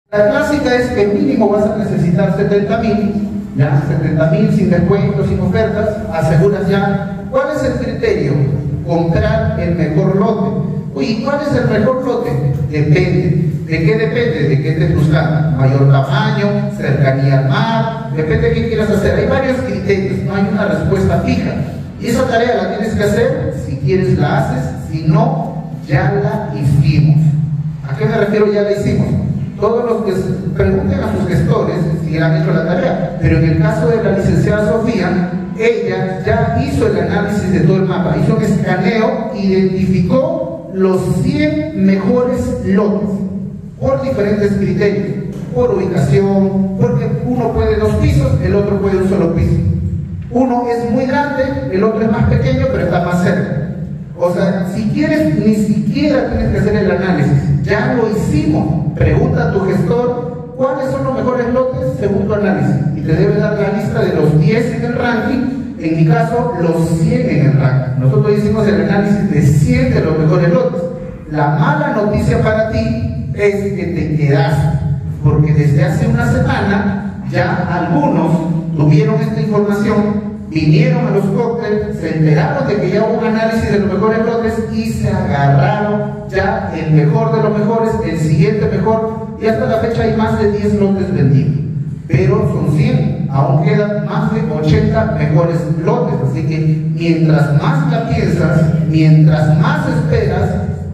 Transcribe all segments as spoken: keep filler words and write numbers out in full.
La clásica es que mínimo vas a necesitar setenta mil, ya, setenta mil sin descuentos, sin ofertas, aseguras ya. ¿Cuál es el criterio? Comprar el mejor lote. Uy, ¿cuál es el mejor lote? Depende. ¿De qué depende? ¿De qué estés buscando? Mayor tamaño, cercanía al mar, depende de qué quieras hacer. Hay varios criterios, no hay una respuesta fija. Y esa tarea la tienes que hacer, si quieres la haces, si no, ya la hicimos. ¿A qué me refiero ya la hicimos? Todos los que pregunten a sus gestores si han hecho la tarea, pero en el caso de la licenciada Sofía, ella ya hizo el análisis de todo el mapa, hizo un escaneo, identificó los cien mejores lotes por diferentes criterios, por ubicación, porque uno puede dos pisos, el otro puede un solo piso. Uno es muy grande, el otro es más pequeño, pero está más cerca. O sea, si quieres, ni siquiera tienes que hacer el análisis, ya lo hicimos. Pregunta a tu gestor cuáles son los mejores lotes según tu análisis y te debe dar la lista de los diez en el ranking, en mi caso los cien en el ranking. Nosotros hicimos el análisis de cien de los mejores lotes. La mala noticia para ti es que te quedaste, porque desde hace una semana ya algunos tuvieron esta información, vinieron a los cócteles, se enteraron de que ya hubo un análisis de los mejores lotes y se agarraron ya el mejor de los mejores, el siguiente mejor, y hasta la fecha hay más de diez lotes vendidos, pero son cien, aún quedan más de ochenta mejores lotes. Así que mientras más la piensas, mientras más esperas,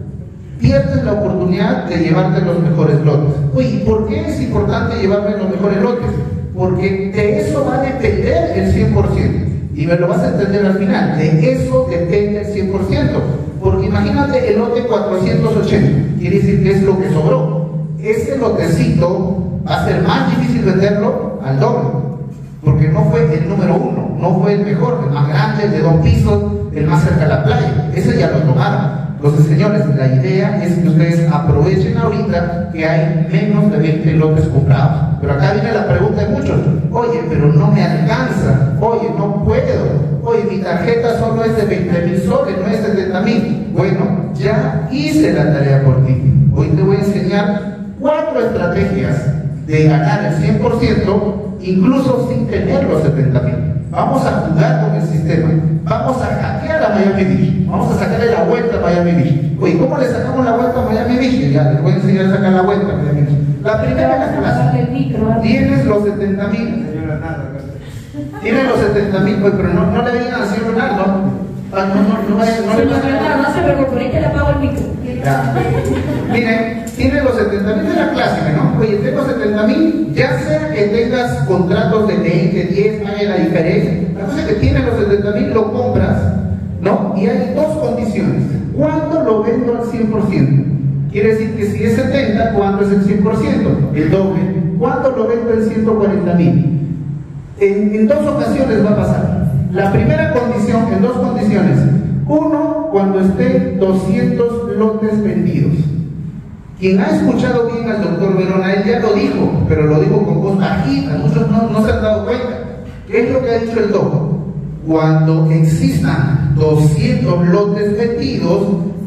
pierdes la oportunidad de llevarte los mejores lotes. Oye, ¿por qué es importante llevarme los mejores lotes? Porque de eso va a depender el cien por ciento. Y me lo vas a entender al final. De eso depende el cien por ciento. Porque imagínate el lote cuatrocientos ochenta. Quiere decir que es lo que sobró. Ese lotecito va a ser más difícil venderlo al doble. Porque no fue el número uno. No fue el mejor, el más grande, el de dos pisos, el más cerca de la playa. Ese ya lo tomaron. Entonces, señores, la idea es que ustedes aprovechen ahorita que hay menos de veinte lotes comprados. Pero acá viene la pregunta de muchos: oye, pero no me alcanza, oye, no puedo, oye, mi tarjeta solo es de veinte mil soles, no es de setenta mil. Bueno, ya hice la tarea por ti. Hoy te voy a enseñar cuatro estrategias de ganar el cien por ciento, incluso sin tener los setenta mil. Vamos a jugar con el sistema, vamos a hackear a Miami Beach, vamos a sacarle la vuelta a Miami Beach. Oye, ¿cómo le sacamos la vuelta a Miami Beach? Ya les voy a enseñar a sacar la vuelta a Miami Beach. La primera es la tienes los setenta mil, tienes los setenta mil, pues, pero no, no le digan al señor Leonardo. Ah, no, no, no, no, no, señor Leonardo, no se preocupe, ahorita le apago el micro. Miren, tiene los setenta mil de la clásica, ¿no? Oye, tengo setenta mil, ya sea que tengas contratos de veinte, diez, no hay la diferencia. La cosa es que tienes los setenta mil, lo compras, ¿no? Y hay dos condiciones. ¿Cuándo lo vendo al cien por ciento? Quiere decir que si es setenta, ¿cuánto es el cien por ciento? El doble. ¿Cuándo lo vendo en ciento cuarenta mil? En, en dos ocasiones va a pasar. La primera condición, en dos condiciones. Uno, cuando estén doscientos lotes vendidos. Quien ha escuchado bien al doctor Verona, él ya lo dijo, pero lo dijo con voz bajita, muchos no, no se han dado cuenta. ¿Qué es lo que ha dicho el doctor? Cuando existan doscientos lotes vendidos,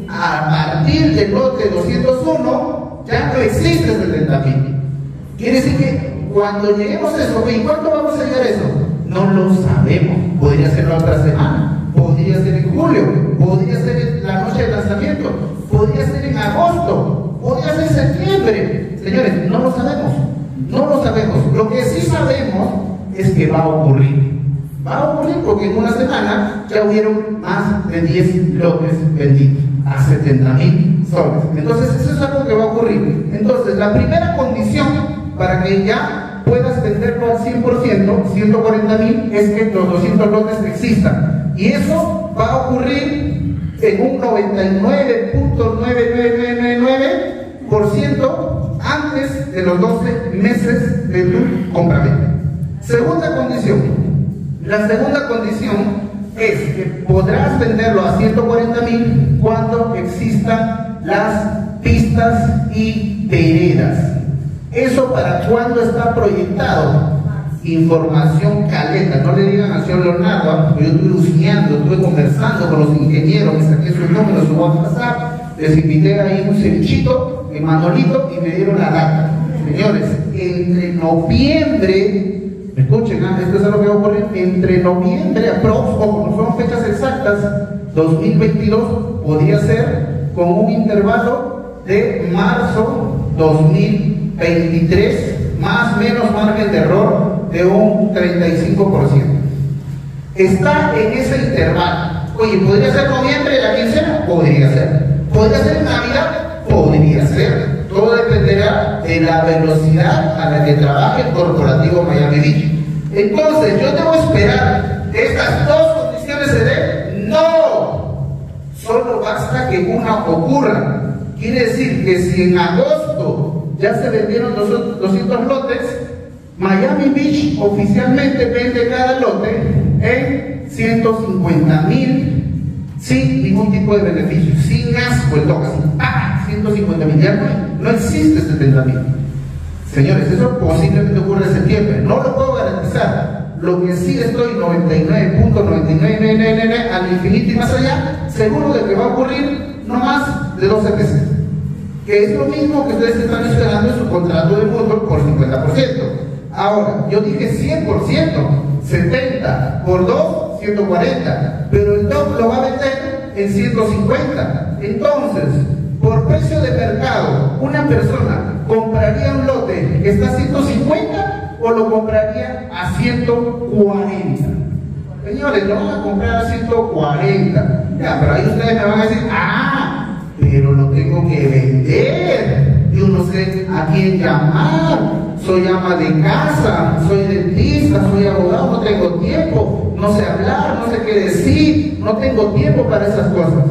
a partir del lote doscientos uno, ya no existe setenta mil. Quiere decir que cuando lleguemos a eso, ¿y cuándo vamos a llegar a eso? No lo sabemos. Podría ser la otra semana, podría ser en julio, podría ser en la noche de lanzamiento, podría ser en agosto, podría ser en septiembre. Señores, no lo sabemos, no lo sabemos. Lo que sí sabemos es que va a ocurrir. Va a ocurrir porque en una semana ya hubieron más de diez lotes vendidos a setenta mil soles. Entonces eso es algo que va a ocurrir. Entonces la primera condición para que ya puedas venderlo al cien por ciento, ciento cuarenta mil, es que los doscientos lotes existan. Y eso va a ocurrir en un noventa y nueve punto nueve nueve nueve nueve nueve por ciento antes de los doce meses de tu compraventa. Segunda condición. La segunda condición es que podrás venderlo a ciento cuarenta mil cuando existan las pistas y veredas. ¿Eso para cuándo está proyectado? Información caleta. No le digan al señor Leonardo, yo estuve luciando, estuve conversando con los ingenieros, me saqué sus números, su WhatsApp, les invité ahí un cevichito en Manolito y me dieron la data. Señores, entre noviembre, escuchen, ¿eh? Esto es algo que va a ocurrir entre noviembre, aprox, ojo, no son fechas exactas, dos mil veintidós, podría ser con un intervalo de marzo dos mil veintitrés, más o menos margen de error de un treinta y cinco por ciento. Está en ese intervalo. Oye, ¿podría ser noviembre de la quincena? Podría ser. ¿Podría ser Navidad? Podría ser. Todo dependerá de la velocidad a la que trabaje el corporativo Miami Beach. Entonces, ¿yo debo esperar que estas dos condiciones se den? ¡No! Solo basta que una ocurra. Quiere decir que si en agosto ya se vendieron doscientos lotes, Miami Beach oficialmente vende cada lote en ciento cincuenta mil sin ningún tipo de beneficio, sin asco, el toque, así, ¡ah! ciento cincuenta mil, ya no, no existe setenta mil. Señores, eso posiblemente ocurre en septiembre, no lo puedo garantizar. Lo que sí estoy noventa y nueve punto noventa y nueve nueve nueve nueve al infinito y más allá, seguro de que va a ocurrir no más de doce meses, que es lo mismo que ustedes están esperando en su contrato de fútbol por cincuenta por ciento. Ahora, yo dije cien por ciento, setenta por dos, ciento cuarenta, pero el D O C lo va a vender en ciento cincuenta. Entonces, por precio de mercado, una persona compraría un lote que está a ciento cincuenta o lo compraría a ciento cuarenta. Señores, lo van a comprar a ciento cuarenta. Ya, pero ahí ustedes me van a decir, ah, pero lo tengo que vender. Yo no sé a quién llamar. Soy ama de casa, soy dentista, soy abogado, no tengo tiempo, no sé hablar, no sé qué decir, no tengo tiempo para esas cosas.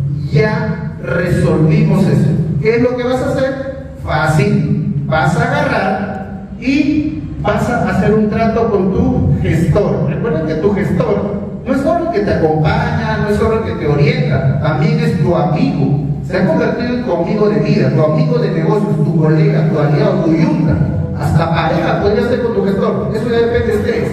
Ya resolvimos eso. ¿Qué es lo que vas a hacer? Fácil. Vas a agarrar y vas a hacer un trato con tu gestor. Recuerda que tu gestor no es solo el que te acompaña, no es solo el que te orienta, también es tu amigo. Se ha convertido en tu amigo de vida, tu amigo de negocios, tu colega, tu aliado, tu yunta. Hasta pareja podría ser con tu gestor, eso ya depende de ustedes.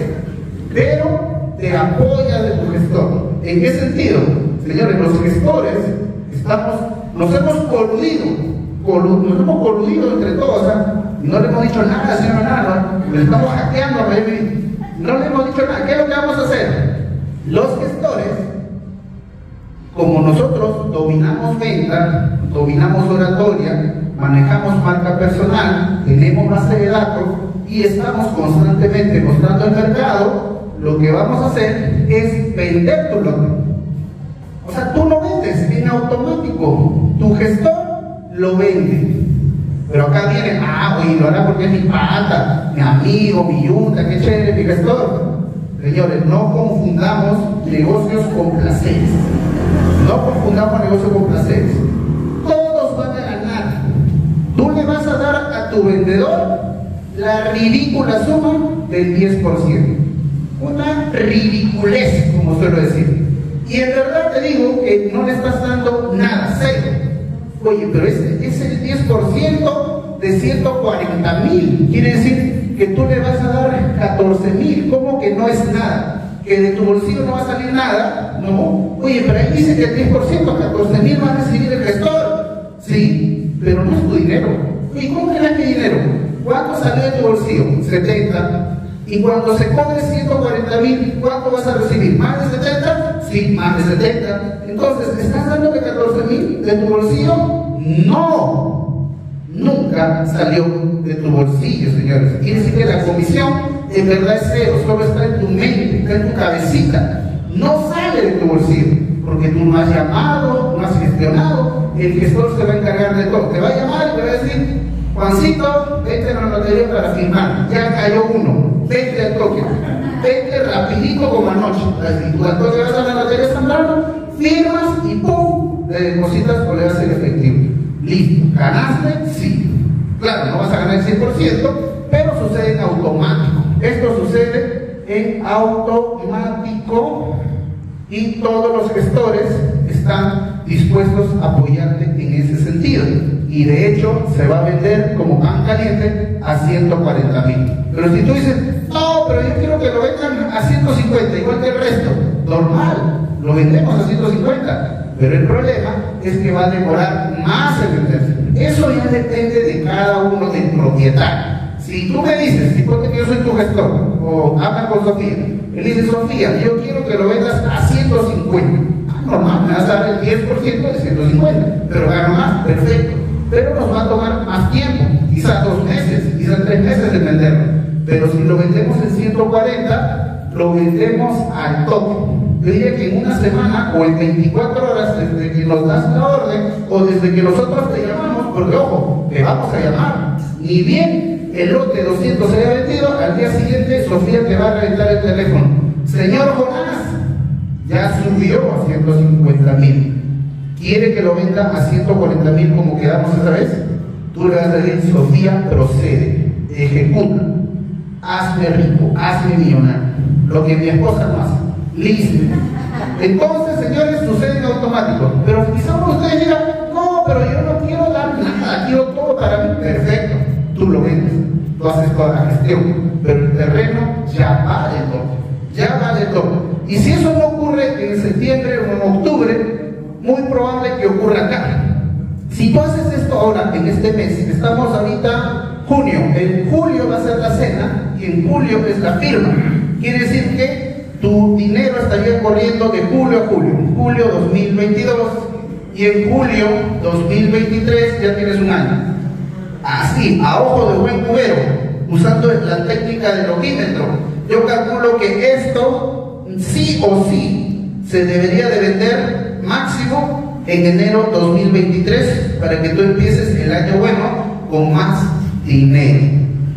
Pero te apoya de tu gestor. ¿En qué sentido? Señores, los gestores estamos, nos hemos coludido, colu, nos hemos coludido entre todos, ¿eh? Y no le hemos dicho nada, señor, nada, ¿no? Le estamos hackeando a Miami. No le hemos dicho nada. ¿Qué es lo que vamos a hacer? Los gestores, como nosotros dominamos venta, dominamos oratoria, manejamos marca personal, tenemos base de datos y estamos constantemente mostrando el mercado, lo que vamos a hacer es vender tu lote. O sea, tú lo vendes en automático, tu gestor lo vende. Pero acá viene, ah, oye, lo hará porque es mi pata, mi amigo, mi yunta, qué chévere, mi gestor. Señores, no confundamos negocios con placeres. No confundamos negocios con placeres. Todos van a ganar. Tú le vas a dar a tu vendedor la ridícula suma del diez por ciento. Una ridiculez, como suelo decir. Y en verdad te digo que no le estás dando nada, cero. Oye, pero ese es el diez por ciento de ciento cuarenta mil. Quiere decir que tú le vas a dar catorce mil. ¿Cómo que no es nada? ¿Que de tu bolsillo no va a salir nada? No. Oye, pero ahí dice que el diez por ciento, catorce mil va a recibir el gestor. Sí, pero no es tu dinero. ¿Y cómo que no es mi dinero? ¿Cuánto salió de tu bolsillo? setenta. Y cuando se cobre ciento cuarenta mil, ¿cuánto vas a recibir? ¿Más de setenta? Sí, más de setenta. Entonces, ¿estás dando de catorce mil de tu bolsillo? No. Nunca salió de tu bolsillo, señores. Quiere decir que la comisión en verdad es cero, solo está en tu mente, está en tu cabecita. No sale de tu bolsillo, porque tú no has llamado, no has gestionado. El gestor se va a encargar de todo. Te va a llamar y te va a decir, Juancito, vente a la lotería para firmar. Ya cayó uno. Vente al toque, vente rapidito como anoche. Así, tú al toque vas a la lotería Zambrano, firmas y ¡pum! Le depositas o le das el efectivo. Listo, ¿ganaste? Sí. Claro, no vas a ganar el cien por ciento, pero sucede en automático. Esto sucede en automático y todos los gestores están dispuestos a apoyarte en ese sentido. Y de hecho se va a vender como pan caliente a ciento cuarenta mil. Pero si tú dices, no, pero yo quiero que lo vendan a ciento cincuenta, igual que el resto, normal, lo vendemos a ciento cincuenta. Pero el problema es que va a demorar más en venderse. Eso ya depende de cada uno del propietario. Si Si tú me dices, si ponte que yo soy tu gestor, o habla con Sofía, él dice, Sofía, yo quiero que lo vendas a ciento cincuenta. Ah, normal, me vas a dar el diez por ciento de ciento cincuenta, pero gano más, perfecto. Pero nos va a tomar más tiempo, quizás dos meses, quizás tres meses de venderlo. Pero si lo vendemos en ciento cuarenta, lo vendemos al toque. Yo diría que en una semana o en veinticuatro horas desde que nos das la orden o desde que nosotros te llamamos, porque ojo, te vamos a llamar. Ni bien el lote doscientos se haya vendido, al día siguiente Sofía te va a reventar el teléfono. Señor Jonás, ya subió a ciento cincuenta mil. ¿Quiere que lo venda a ciento cuarenta mil como quedamos esta vez? Tú le vas a decir, Sofía, procede, ejecuta, hazme rico, hazme millonario. Lo que mi esposa no hace. Listo. Entonces, señores, sucede en automático. Pero quizás ustedes digan, no, pero yo no quiero dar nada, quiero todo para mí. Perfecto, tú lo vendes, tú haces toda la gestión, pero el terreno ya vale todo, ya vale todo. Y si eso no ocurre en septiembre o en octubre, muy probable que ocurra acá. Si tú haces esto ahora, en este mes, estamos ahorita junio, en julio va a ser la cena y en julio es la firma. Quiere decir que tu dinero estaría corriendo de julio a julio, julio dos mil veintidós, y en julio dos mil veintitrés ya tienes un año. Así, a ojo de buen cubero, usando la técnica del ojímetro, yo calculo que esto sí o sí se debería de vender máximo en enero dos mil veintitrés para que tú empieces el año bueno con más dinero.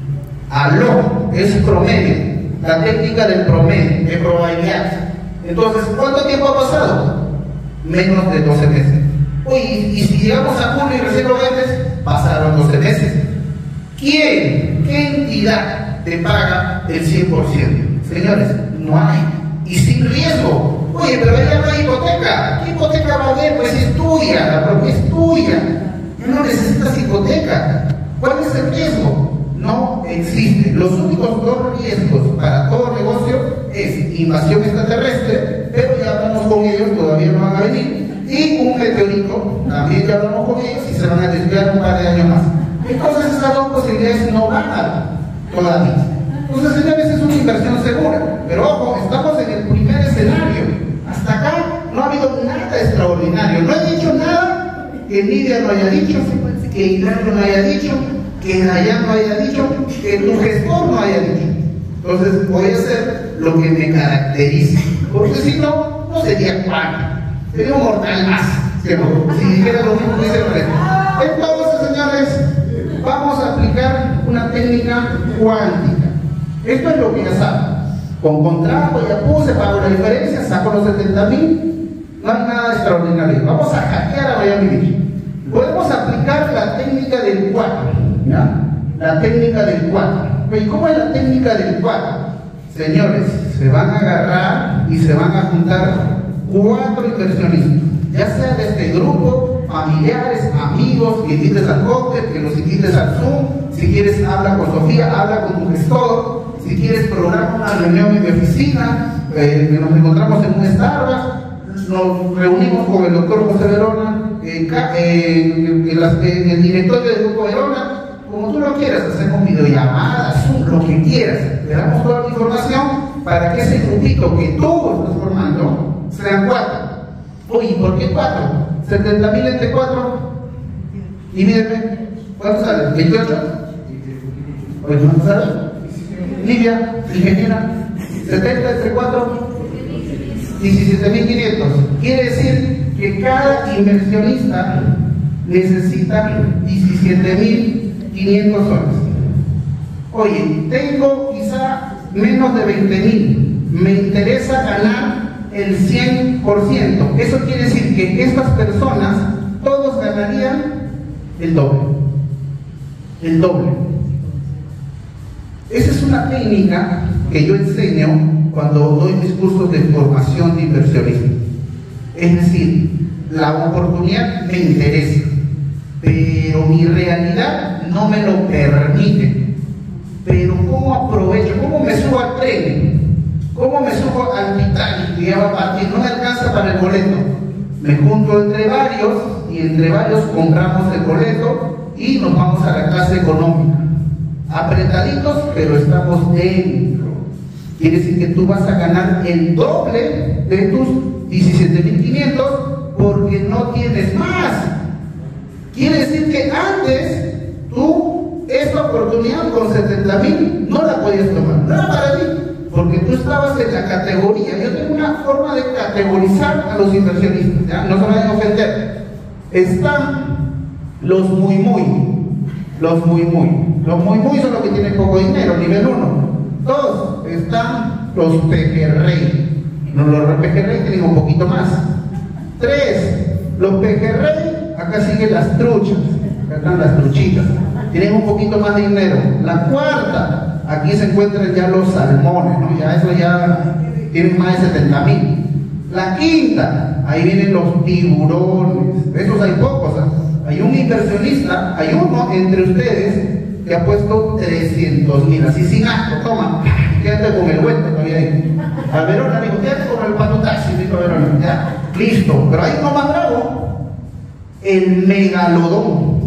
Aló, es promedio. La técnica del promedio, de probabilidad. Entonces, ¿cuánto tiempo ha pasado? Menos de doce meses. Oye, y si llegamos a julio y recién lo vendes, pasaron doce meses. ¿Quién, qué entidad te paga el cien por ciento? Señores, no hay. Y sin riesgo. Oye, pero ya no hay hipoteca. ¿Qué hipoteca va a haber? Pues es tuya, la propiedad es tuya. Ya no necesitas hipoteca. ¿Cuál es el riesgo? No existe. Los únicos dos riesgos para todo negocio es invasión extraterrestre, pero ya hablamos con ellos, todavía no van a venir, y un meteorito, también ya hablamos con ellos y se van a desviar un par de años más. Entonces esas dos posibilidades no van a dar todavía. Entonces, señores, es una inversión segura. Pero ojo, estamos en el primer escenario. Hasta acá no ha habido nada extraordinario. No he dicho nada que Nidia no haya dicho, que Hilario no haya dicho, que Nayan no haya dicho, que tu gestor no haya dicho. Entonces voy a hacer lo que me caracteriza, porque si no, no sería cuánto, sería un mortal más, si dijera lo mismo que dice el resto. Entonces, señores, vamos a aplicar una técnica cuántica. Esto es lo que ya saben. Con contrato ya puse, pago la diferencia, saco los setenta mil, no hay nada extraordinario. Vamos a hackear a Miami Beach. Podemos aplicar la técnica del cuatro. ¿Ya? La técnica del cuatro. ¿Y cómo es la técnica del cuatro? Señores, se van a agarrar y se van a juntar cuatro inversionistas, ya sea de este grupo, familiares, amigos, que invites al cóctel, que los invites al Zoom. Si quieres, habla con Sofía, habla con tu gestor. Si quieres, programa una reunión en mi oficina, eh, que nos encontramos en un Starbucks, nos reunimos con el doctor José Verona, eh, eh, en, las, en el directorio del grupo Verona. Como tú lo quieras, hacemos videollamadas, Zoom, lo que quieras. Le damos toda la información para que ese grupito que tú estás formando sean cuatro. Oye, ¿por qué cuatro? setenta mil entre cuatro. Y mírenme, ¿cuánto sale? ¿veintiocho? Oye, ¿cuánto sale? Lidia, ingeniera, setenta entre cuatro, diecisiete mil quinientos. Quiere decir que cada inversionista necesita diecisiete mil quinientos soles. Oye, tengo quizá menos de veinte mil, me interesa ganar el cien por ciento. Eso quiere decir que estas personas, todos ganarían el doble. El doble. Esa es una técnica que yo enseño cuando doy mis cursos de formación de inversionistas. Es decir, la oportunidad me interesa, pero mi realidad no me lo permite. Pero ¿cómo aprovecho? ¿Cómo me subo al tren? ¿Cómo me subo al Titanic que ya va a partir? No me alcanza para el boleto. Me junto entre varios y entre varios compramos el boleto y nos vamos a la clase económica. apretaditos, pero estamos dentro. Quiere decir que tú vas a ganar el doble de tus diecisiete mil quinientos porque no tienes más. Quiere decir que antes tú esta oportunidad con setenta mil no la podías tomar, no era para ti, porque tú estabas en la categoría. Yo tengo una forma de categorizar a los inversionistas, ¿ya? No se vayan a ofender. Están los muy muy, los muy muy. Los muy muy son los que tienen poco dinero, nivel uno. Dos, están los pejerrey. No, los pejerrey tienen un poquito más. Tres, los pejerrey, acá siguen las truchas, acá están las truchitas, tienen un poquito más de dinero. La cuarta, aquí se encuentran ya los salmones, ¿no? Ya eso ya tienen más de setenta mil. La quinta, ahí vienen los tiburones, de esos hay pocos, ¿eh? Hay un inversionista, hay uno entre ustedes que ha puesto trescientos mil, así sin asco, toma, quédate con el vuelto todavía ahí. A Verona, digo, quédate con el patotaxi, dijo Verona, ya, listo. Pero hay uno más bravo, el megalodón.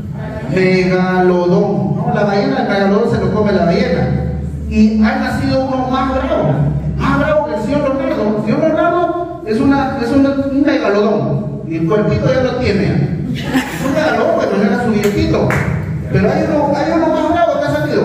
Megalodón, ¿no? La ballena, el megalodón se lo come la ballena. Y ha nacido uno más bravo, más bravo que el señor Leonardo. El señor Leonardo es, una, es una, un megalodón, y el cuerpito ya lo tiene. Es un megalodón, pero era su viejito. Pero hay uno, hay uno más bravo que ha salido.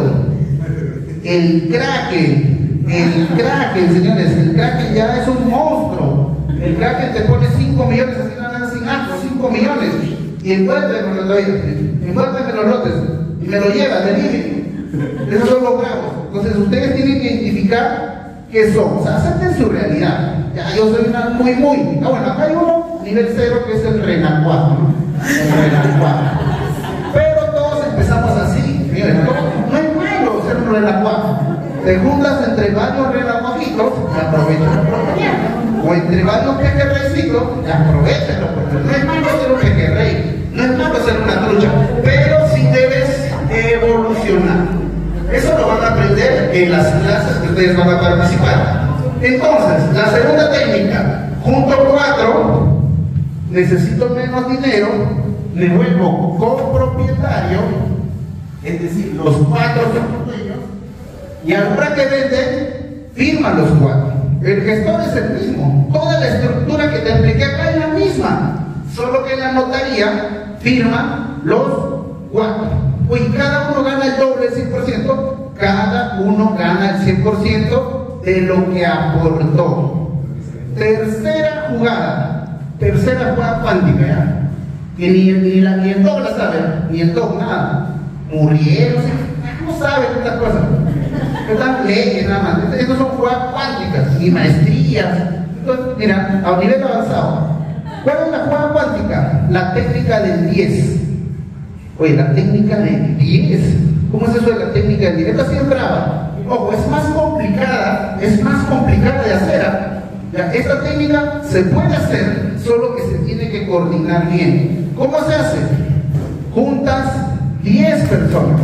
El Kraken, el Kraken, señores, el Kraken ya es un monstruo. El Kraken te pone cinco millones, así nada sin asco, cinco millones. Y envuélveme los lotes, envuélveme los lotes, y me lo lleva, me vive. Esos son los bravos. Entonces ustedes tienen que identificar qué son. O sea, acepten su realidad. Ya, yo soy una muy, muy. Ah, bueno, acá hay uno, nivel cero, que es el renacuajo, ¿no? El renacuajo. Pero todos empezamos así. Miren, no, no es malo ser un renacuajo. Te juntas entre varios renacuajitos y aprovechas la oportunidad. O entre varios pejerreycitos y aprovechas la oportunidad. No es malo ser un pejerrey, no es malo ser una trucha, pero sí debes evolucionar. Eso lo van a aprender en las clases que ustedes van a participar. Entonces, la segunda técnica, junto cuatro, necesito menos dinero, me vuelvo copropietario, es decir, los cuatro son dueños, y a la hora que venden, firman los cuatro. El gestor es el mismo, toda la estructura que te expliqué acá es la misma, solo que en la notaría firman los cuatro. Pues cada uno gana el doble, el cien por ciento, cada uno gana el cien por ciento de lo que aportó. Tercera jugada, tercera jugada cuántica, ¿ya? Que ni, ni, la, ni el dog la sabe, ni el dog nada. Murieron, no saben estas cosas. Están leyes nada más. Estas son jugadas cuánticas y maestrías. Entonces, mira, a un nivel avanzado. ¿Cuál es la jugada cuántica? La técnica del diez. Oye, la técnica del diez. ¿Cómo es eso de la técnica del diez? Esta sí es brava. Ojo, es más complicada, es más complicada de hacer. Ya, esta técnica se puede hacer, solo que se tiene que coordinar bien. ¿Cómo se hace? Juntas diez personas.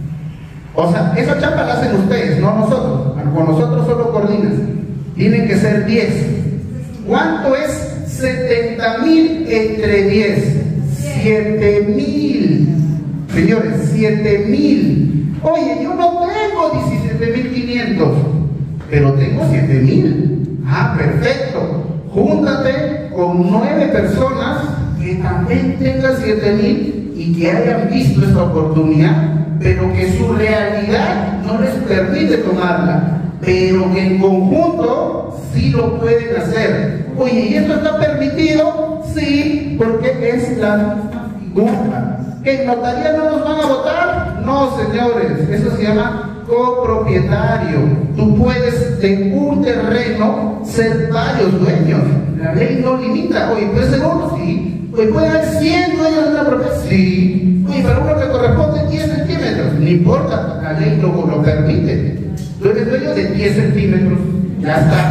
O sea, esa chamba la hacen ustedes, no nosotros. Con nosotros solo coordinas. Tienen que ser diez. ¿Cuánto es setenta mil entre diez? siete mil. Señores, siete mil. Oye, yo no tengo diecisiete mil quinientos, pero tengo siete mil. Ah, perfecto. Júntate con nueve personas que también tengan siete mil y que hayan visto esta oportunidad, pero que su realidad no les permite tomarla, pero que en conjunto sí lo pueden hacer. Oye, ¿y esto está permitido? Sí, porque es la figura. ¿Que en notaría no nos van a votar? No, señores, eso se llama copropietario. Tú puedes de un terreno ser varios dueños. La ley no limita. Oye, ¿puede ser uno? Sí. Oye, ¿puede haber cien dueños de una propiedad? Sí. Oye, para uno que corresponde diez centímetros. No importa, la ley lo, lo permite. Tú eres dueño de diez centímetros. Ya está.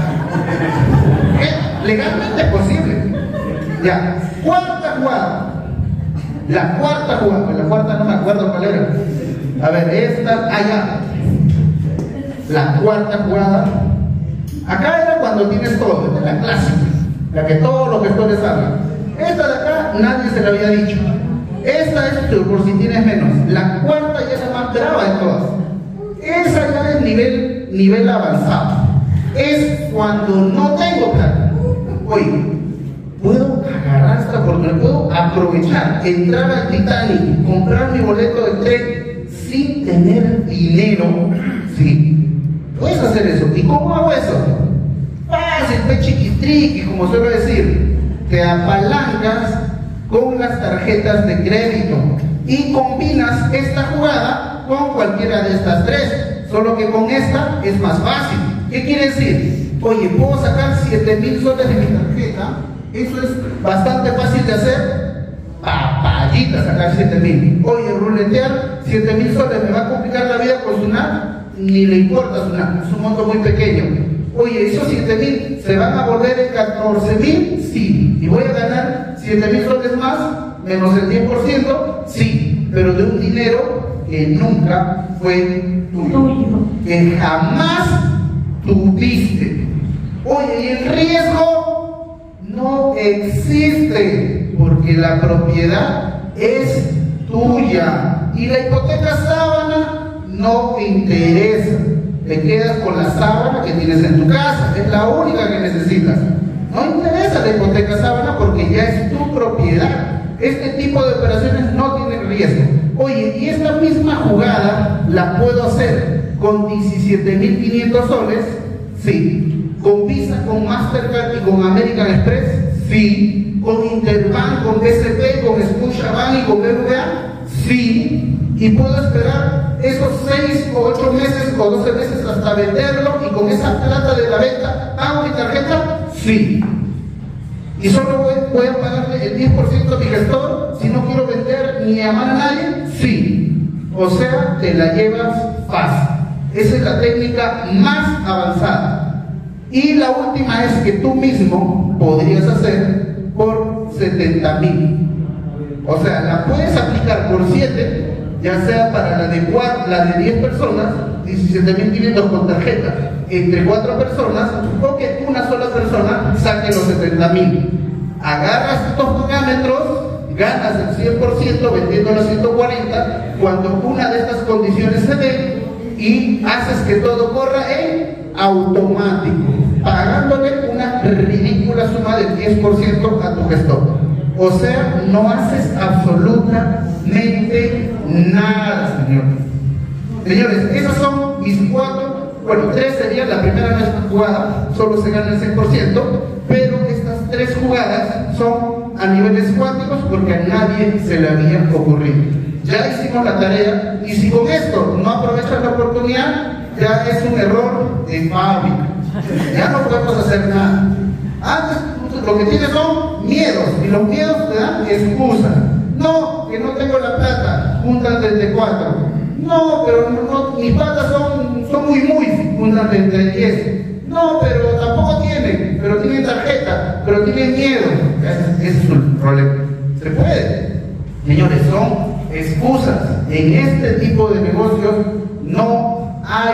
¿Qué? Legalmente es posible. Ya. Cuarta jugada. La cuarta jugada. La cuarta no me acuerdo cuál era. A ver, esta, allá. La cuarta jugada. Acá era cuando tienes todo, esta es la clásica, la que todos los gestores hablan. Esta de acá nadie se la había dicho. Esta es por si tienes menos. La cuarta ya es la más brava de todas. Esa ya es nivel, nivel avanzado. Es cuando no tengo plata. Oye, puedo agarrar esta oportunidad, puedo aprovechar, entrar al Titanic, comprar mi boleto de tren sin tener dinero. Sí, puedes hacer eso. ¿Y cómo hago eso? Fácil, pe chiquitriqui, como suelo decir. Te apalancas con las tarjetas de crédito y combinas esta jugada con cualquiera de estas tres, solo que con esta es más fácil. ¿Qué quiere decir? Oye, puedo sacar siete mil soles de mi tarjeta, eso es bastante fácil de hacer, papayita sacar siete mil. Oye, ruletear siete mil soles me va a complicar la vida con Sunat, ni le importa Sunat, es un monto muy pequeño. Oye, esos siete mil se van a volver en catorce mil, sí. Y voy a ganar siete mil soles más, menos el diez por ciento, sí. Pero de un dinero que nunca fue tuyo, que jamás tuviste. Oye, y el riesgo no existe, porque la propiedad es tuya. Y la hipoteca sábana no te interesa. Te quedas con la sábana que tienes en tu casa, es la única que necesitas. No interesa la hipoteca sábana porque ya es tu propiedad. Este tipo de operaciones no tienen riesgo. Oye, y esta misma jugada la puedo hacer con diecisiete mil quinientos soles, sí. Con Visa, con Mastercard y con American Express, sí. Con Interbank, con B C P, con Scotiabank y con B B V A, sí. Y puedo esperar esos seis o ocho meses o doce meses hasta venderlo, y con esa plata de la venta pago mi tarjeta, sí. Y solo voy, voy a pagarle el diez por ciento a mi gestor si no quiero vender ni llamar a nadie, sí. O sea, te la llevas fácil. Esa es la técnica más avanzada. Y la última es que tú mismo podrías hacer por setenta mil. O sea, la puedes aplicar por siete, ya sea para la de, cuatro, la de diez personas, diecisiete mil quinientos con tarjeta, entre cuatro personas, o que una sola persona saque los setenta mil. Agarras estos parámetros, ganas el cien por ciento vendiendo los ciento cuarenta cuando una de estas condiciones se dé, y haces que todo corra en automático, pagándole una ridícula suma del diez por ciento a tu gestor. O sea, no haces absolutamente nada, señores. Señores, esas son mis cuatro, bueno, tres serían, la primera no es una jugada, solo se gana el cien por ciento, pero estas tres jugadas son a niveles cuánticos porque a nadie se le había ocurrido. Ya hicimos la tarea, y si con esto no aprovechas la oportunidad, ya es un error de fábrica. Ya no podemos hacer nada. Antes lo que tienes son miedos, y los miedos te dan excusa. No, que no tengo la plata, juntan treinta y cuatro. No, pero no, no, mis patas son, son muy muy, juntan treinta y diez. No, pero tampoco tienen, pero tienen tarjeta, pero tienen miedo. Ese, ese es un problema. Se puede. Señores, son excusas. En este tipo de negocios no hay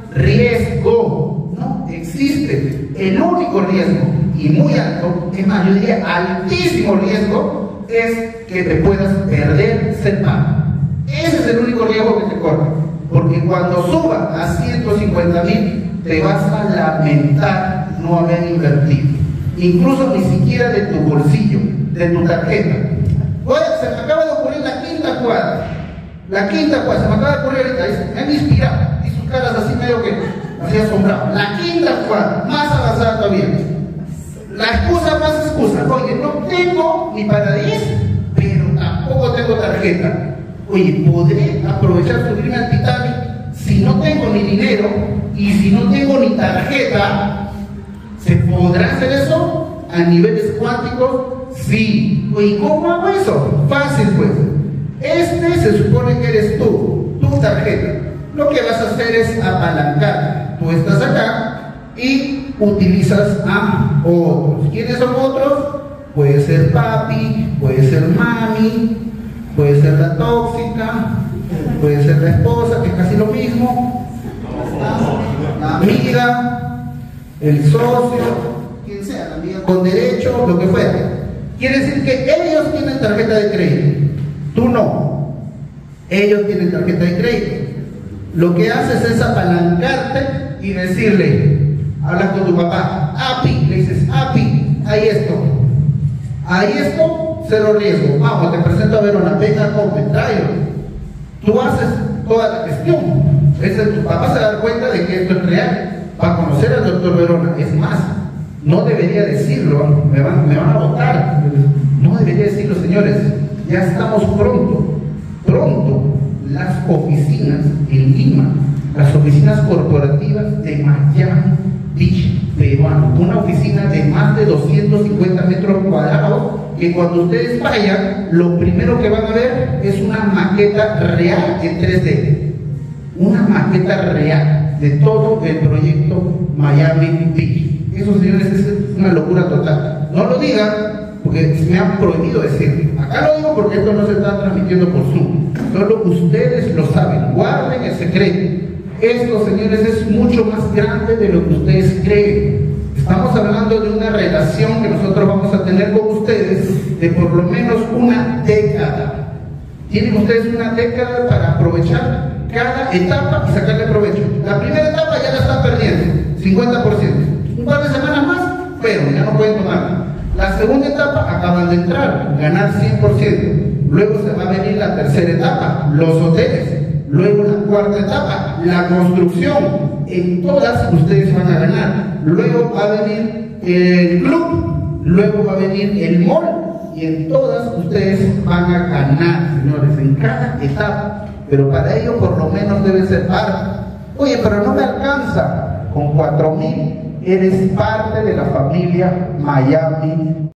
riesgo, no existe. El único riesgo, y muy alto, es más, yo diría altísimo riesgo, es que te puedas perder ser pago. Ese es el único riesgo que te corre, porque cuando suba a ciento cincuenta mil te vas a lamentar no haber invertido, incluso ni siquiera de tu bolsillo, de tu tarjeta. Oye, se me acaba de ocurrir la quinta jugada, la quinta jugada, se me acaba de ocurrir ahorita, me han inspirado, y sus caras así medio que así asombrado. La quinta jugada, más avanzada todavía. La excusa más excusa. Oye, no tengo ni para diez, pero tampoco tengo tarjeta. Oye, ¿podré aprovechar subirme al Titanic si no tengo ni dinero y si no tengo ni tarjeta? ¿Se podrá hacer eso a niveles cuánticos? Sí. Oye, ¿cómo hago eso? Fácil, pues. Este se supone que eres tú, tu tarjeta. Lo que vas a hacer es apalancar. Tú estás acá y utilizas a otros. ¿Quiénes son otros? Puede ser papi, puede ser mami, puede ser la tóxica, puede ser la esposa, que es casi lo mismo, la amiga, el socio, quien sea, la amiga con derecho, lo que fuera. Quiere decir que ellos tienen tarjeta de crédito. Tú no. Ellos tienen tarjeta de crédito. Lo que haces es apalancarte y decirle, hablas con tu papá, API, le dices, API, hay esto, hay esto, cero riesgo, vamos, te presento a Verona, venga, compre, tráelo. Tú haces toda la gestión. Ese, tu papá se va a dar cuenta de que esto es real, va a conocer al doctor Verona. Es más, no debería decirlo, me van, me van a votar, no debería decirlo, señores, ya estamos pronto, pronto. Las oficinas en Lima, las oficinas corporativas de Miami Beach peruano, una oficina de más de doscientos cincuenta metros cuadrados, que cuando ustedes vayan, lo primero que van a ver es una maqueta real en tres D, una maqueta real de todo el proyecto Miami Beach. Eso, señores, es una locura total. No lo digan, porque me han prohibido decirlo. Acá lo digo porque esto no se está transmitiendo por Zoom. Solo ustedes lo saben. Guarden el secreto. Esto, señores, es mucho más grande de lo que ustedes creen. Estamos hablando de una relación que nosotros vamos a tener con ustedes de por lo menos una década. Tienen ustedes una década para aprovechar cada etapa y sacarle provecho. La primera etapa ya la están perdiendo, cincuenta por ciento. Un par de semanas más, pero ya no pueden tomarla. La segunda etapa acaban de entrar, ganar cien por ciento. Luego se va a venir la tercera etapa, los hoteles. Luego la cuarta etapa, la construcción. En todas ustedes van a ganar. Luego va a venir el club. Luego va a venir el mall. Y en todas ustedes van a ganar, señores, en cada etapa. Pero para ello por lo menos debe ser parte. Oye, pero no me alcanza. Con cuatro mil eres parte de la familia Miami